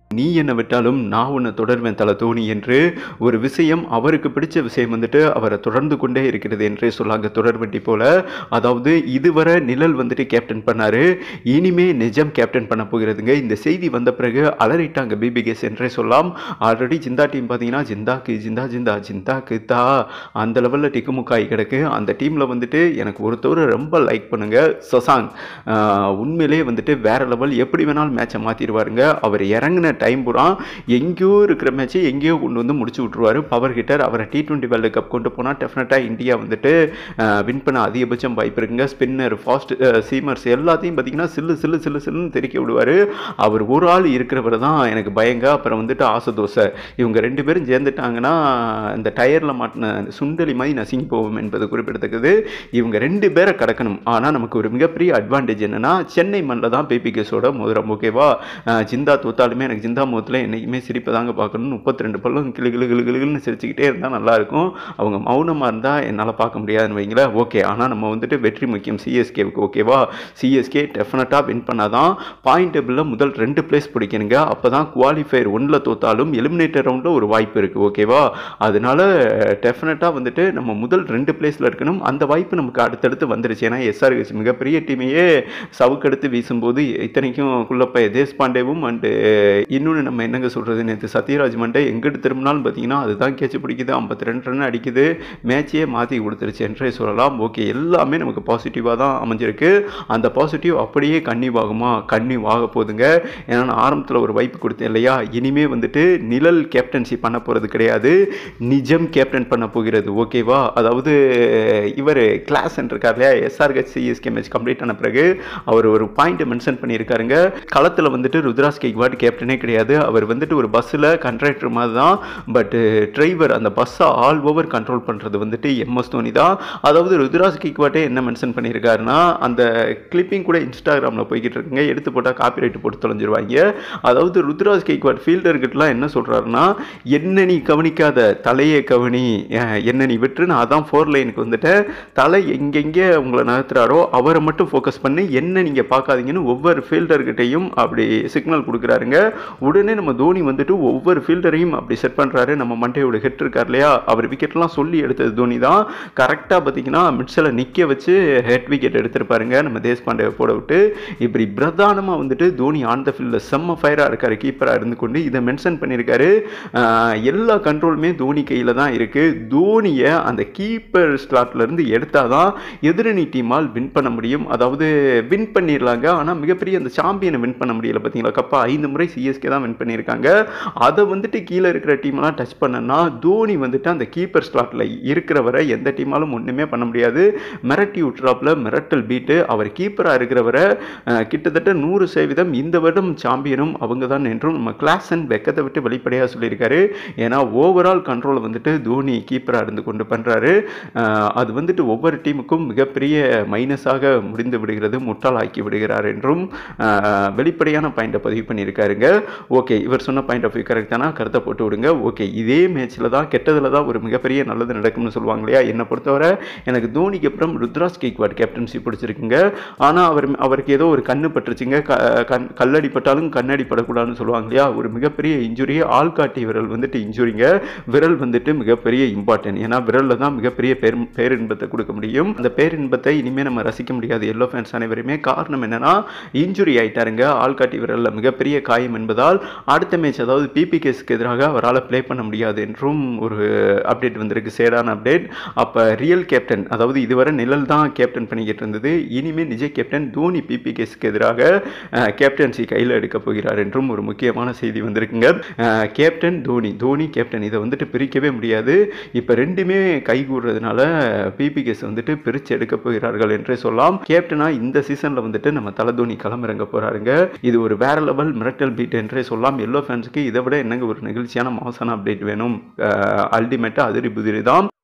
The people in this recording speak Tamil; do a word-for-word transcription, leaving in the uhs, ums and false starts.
நீ என்ன விட்டாலும் நான் உன்னை தொடர்வேன் தல தோனி என்று ஒரு விஷயம் அவருக்கு பிடிச்ச விஷயம் வந்துட்டு அவரை தொடர்ந்து கொண்டே இருக்கிறது என்றே சொல்லாங்க தொடர்வண்டி போல. அதாவது இதுவரை நிழல் வந்துட்டு கேப்டன் பண்ணாரு, இனிமே நிஜம் கேப்டன் பண்ண போகிறதுங்க. இந்த செய்தி வந்த பிறகு அலறிட்டாங்க பிபிகேஸ் என்றே சொல்லலாம். ஆல்ரெடி ஜிந்தா டீம் பார்த்தீங்கன்னா ஜிந்தாக்கு ஜிந்தா ஜிந்தா ஜிந்தாக்கு தா அந்த லெவலில் டிக்குமுக்காய் கிடக்கு. அந்த டீமில் வந்துட்டு எனக்கு ஒருத்தவர் ரொம்ப லைக் பண்ணுங்க, சசாங். உண்மையிலே வந்துட்டு வேற லெவல், எப்படி வேணாலும் மேட்சை மாற்றிடுவாருங்க. அவர் இறங்கின டைம் பூரா எங்கேயோ இருக்கிற மேட்சை எங்கேயோ கொண்டு வந்து முடிச்சு விட்ருவார். Power hitter. அவரை டி டுவெண்ட்டி வேர்ல்டு கப் கொண்டு போனால் டெஃபினட்டாக இந்தியா வந்துட்டு வின் பண்ண அதிகபட்சம் வாய்ப்பு இருக்குங்க. ஸ்பின்னர், ஃபாஸ்ட் சீமர்ஸ் எல்லாத்தையும் பார்த்தீங்கன்னா சில்லு சில்லு சில்லு சில்லுன்னு தெறிக்க விடுவார். அவர் ஒரு ஆள் இருக்கிறவர் தான் எனக்கு பயங்க. அப்புறம் வந்துட்டு ஆசதோசை, இவங்க ரெண்டு பேரும் சேர்ந்துட்டாங்கன்னா இந்த டயரில் மாட்டின சுண்டலி மாதிரி நசுங்கி போவோம் என்பது குறிப்பிடத்தக்கது. இவங்க ரெண்டு பேரை கடக்கணும். ஆனால் நமக்கு ஒரு மிகப்பெரிய அட்வான்டேஜ் என்னன்னா சென்னை மண்ணில் தான் பிபிகேஸோட மோதிரம். ஓகேவா, ஜிந்தா தோத்தாலுமே எனக்கு ஜிந்தா முகத்தில் என்றைக்குமே சிரிப்பை தாங்க பார்க்கணும். முப்பத்தி ரெண்டு பல்லும் கிளு கிளு கிளு கிளுன்னு சிரிச்சுக்கிட்டே இருந்தால் நல்லாயிருக்கும். அவங்க மௌனமாக இருந்தால் என்னால் பார்க்க முடியாதுன்னு வைங்களேன். ஓகே, ஆனால் நம்ம வந்துட்டு வெற்றி முக்கியம் சிஎஸ்கேவுக்கு. ஓகேவா, சிஎஸ்கே டெஃபினட்டாக வின் பண்ணாதான் பாயிண்ட் டேபிளில் முதல் ரெண்டு பிளேஸ் பிடிக்கணுங்க. அப்போ தான் குவாலிஃபயர் ஒன்றில் தோத்தாலும் எலிமினேட்டர் ரவுண்டில் ஒரு வாய்ப்பு இருக்குது. ஓகேவா, அதனால டெஃபினட்டாக வந்துட்டு நம்ம முதல் ரெண்டு பிளேஸில் இருக்கணும். அந்த வாய்ப்பு நமக்கு அடுத்தடுத்து வந்துருச்சு. ஏன்னா எஸ்ஆர்ஹெச் மிகப்பெரிய டீமையே சவுக்கெடுத்து வீசும்போது, இத்தனைக்கும் குள்ளப்பைய தேஷ்பாண்டேவும் அண்டு இன்னொன்று நம்ம என்னங்க சொல்கிறது, நேற்று சத்யராஜ் மண்டே எங்கிட்டு திரும்பினாலும் பார்த்தீங்கன்னா அதுதான் கேட்ச் பிடிக்குது, ஐம்பத்தி ரெண்டு ரன் அடிக்குது, மேட்சையே மாற்றி கொடுத்துருச்சு என்றே சொல்லலாம். ஓகே, எல்லாமே நமக்கு பாசிட்டிவாக தான் அமைஞ்சிருக்கு. அந்த பாசிட்டிவ் அப்படியே கன்னியூ ஆகுமா? கன்னியூ ஆக போகுதுங்க. ஏன்னா நான் ஆரம்பத்தில் ஒரு வாய்ப்பு கொடுத்தேன் இல்லையா, இனிமே வந்துட்டு நிழல் கேப்டன்சி பண்ண போகிறது கிடையாது, நிஜம் கேப்டன் பண்ண போகிறது. ஓகேவா, அதாவது இவர் கிளாஸ் இருக்கார் இல்லையா, எஸ்ஆர்ஹெச் சிஎஸ்கே மேட்ச் கம்ப்ளீட் ஆன பிறகு அவர் ஒரு பாயிண்ட் மென்ஷன் பண்ணியிருக்காருங்க. களத்தில் வந்துட்டு ருத்ராஜ் கெய்க்வாட் கேப்டனே கிடையாது, அவர் வந்துட்டு ஒரு பஸ்ஸில் கண்ட்ராக்டர் மாதிரி தான். பட் டிரைவர் அந்த பஸ்ஸை ஆல் ஓவர் கண்ட்ரோல் பண்ணுறது வந்துட்டு எம்எஸ் தோனி தான். அதாவது ருத்ராஜ் கெய்க்வாட்டே என்ன மென்ஷன் பண்ணியிருக்காருன்னா, அந்த கிளிப்பிங் கூட இன்ஸ்டாகிராமில் போய்கிட்டு இருக்குங்க, எடுத்து போட்டால் காப்பி ரைட்டு போட்டு தொலைஞ்சிருவாங்க. அதாவது ருத்ராஜ் கெய்க்வாட் ஃபீல்டர்கிட்டலாம் என்ன சொல்கிறாருன்னா, என்ன நீ கவனிக்காத தலையே கவனி, என்ன நீ விட்டு நான் அதான் ஃபோர் லைனுக்கு வந்துட்டேன், தலை எங்கெங்கே உங்களை நகர்த்துறாரோ அவரை மட்டும் ஃபோக்கஸ் பண்ணி என்ன நீங்கள் பார்க்காதீங்கன்னு ஒவ்வொரு ஃபீல்டர்கிட்டையும் அப்படி சிக்னல் கொடுக்குறாருங்க. உடனே நம்ம தோனி வந்துட்டு ஒவ்வொரு ஃபீல்டரையும் அப்படி செட் பண்ணுறாரு. நம்ம மண்டையோட ஹெட் இருக்கார் இல்லையா, அவர் விக்கெட்லாம் சொல்லி எடுத்தது தோனி தான். கரெக்டாக பார்த்தீங்கன்னா மிட்ஸில் நிற்க வச்சு ஹெட் விக்கெட் எடுத்திருப்பாருங்க நம்ம தேஷ்பாண்டே போட விட்டு. இப்படி பிரதானமாக வந்துட்டு தோனி ஆன் த ஃபீல்டில் செம்ம ஃபயராக இருக்கார், கீப்பராக இருந்து கொண்டு இதை மென்ஷன் பண்ணியிருக்காரு. எல்லா கண்ட்ரோலுமே தோனி கையில் தான் இருக்குது. தோனியை அந்த கீப்பர் ஸ்லாட்லேருந்து எடுத்தால் தான் எதிரணி டீமால் வின் பண்ண முடியும். அதாவது வின் பண்ணிடலாங்க, ஆனால் மிகப்பெரிய அந்த சாம்பியனை வின் பண்ண முடியல. பார்த்தீங்களா, கப்பா ஐந்து முறை சிஎஸ்கே தான் வின் பண்ணியிருக்காங்க. அதை வந்துட்டு கீழே இருக்கிற டீமெல்லாம் டச் பண்ணனா தோனி வந்துட்டு அந்த கீப்பர் ஸ்லாட்டில் இருக்கிறவரை எந்த டீமாலும் ஒன்றுமே பண்ண முடியாது. மிரட்டி விட்ராப்பில் மிரட்டல் பீட்டு. அவர் கீப்பராக இருக்கிறவரை கிட்டத்தட்ட நூறு சதவீதம் இந்த வருடம் சாம்பியனும் அவங்க தான் என்றும் நம்ம கிளாசன் வெக்கத்தை விட்டு வெளிப்படையாக சொல்லியிருக்காரு. ஏன்னா ஓவரால் கண்ட்ரோலை வந்துட்டு தோனி கீப்பராக இருந்து கொண்டு பண்ணுறாரு. அது வந்துட்டு ஒவ்வொரு டீமுக்கும் மிகப்பெரிய மைனஸாக முடிந்து விடுகிறது, முட்டாளாக்கி விடுகிறார் என்றும் வெளிப்படையான பாயிண்டை பதிவு பண்ணியிருக்காருங்க. ஓகே, இவர் சொன்ன பாயிண்ட் ஆஃப் வியூ கரெக்ட் தானா, கருத்தை போட்டு விடுங்க. ஓகே, இதே மேட்ச்சில் தான் கெட்டதில் தான் ஒரு மிகப்பெரிய நல்லது நடக்கும்னு சொல்லுவாங்க இல்லையா. என்னை பொறுத்தவரை எனக்கு தோனிக்கு அப்புறம் ருத்ராஜ் கெய்க்வாட் கேப்டன்சி பிடிச்சிருக்குங்க. ஆனால் அவர் அவருக்கு ஏதோ ஒரு கண்ணு பட்டுருச்சுங்க. கண் கல்லடி பட்டாலும் கண்ணடி படக்கூடாதுன்னு சொல்லுவாங்க இல்லையா. ஒரு மிகப்பெரிய இன்ஜுரி, ஆள்காட்டி விரல் வந்துட்டு இன்ஜுரிங்க. விரல் வந்துட்டு மிகப்பெரிய இம்பார்ட்டன்ட். ஏன்னா விரலில் தான் மிகப்பெரிய பேர் பேரின்பத்தை கொடுக்க முடியும். அந்த பேரின்பத்தை இனிமேல் நம்ம ரசிக்க முடியாது எல்லோ ஃபேன்ஸ் அனைவருமே. காரணம் என்னன்னா இன்ஜுரி ஆயிட்டாருங்க, ஆள்காட்டி விரலில் மிகப்பெரிய காயம் என்பதால் அடுத்த மேட்ச் அதாவது பிபிகேஸ்க்கு எதிராக அவரால் ப்ளே பண்ண முடியாது என்றும் ஒரு அப்டேட் வந்திருக்கு, சேடான அப்டேட். அப்போ ரியல் கேப்டன், அதாவது இதுவரை நிழல் தான் கேப்டன் பண்ணிக்கிட்டு இருந்தது, இனிமேல் நிஜ கேப்டன் தோனி பிபிகேஸ்க்கு எதிராக கேப்டன்சி கையில் எடுக்க போகிறார் என்றும் ஒரு முக்கியமான செய்தி வந்திருக்குங்க. கேப்டன் தோனி, தோனி கேப்டன், இதை வந்துட்டு பிரிக்கவே முடியாது. இப்போ ரெண்டுமே கைகூடுறதுனால பிபிகேஸ் வந்துட்டு பிரித்து எடுக்க போகிறார்கள் என்றே சொல்லலாம். கேப்டனாக இந்த சீசனில் வந்துட்டு நம்ம தல தோனி களமிறங்க போகிறாருங்க. இது ஒரு வேற லெவல் மிரட்டல் பீட் என்றே சொல்லலாம். எல்லோ ஃபேன்ஸுக்கு இதை விட என்னங்க ஒரு நிகழ்ச்சியான மாசான அப்டேட் வேணும். அல்டிமேட்டாக அதிரி புதிரி தான்.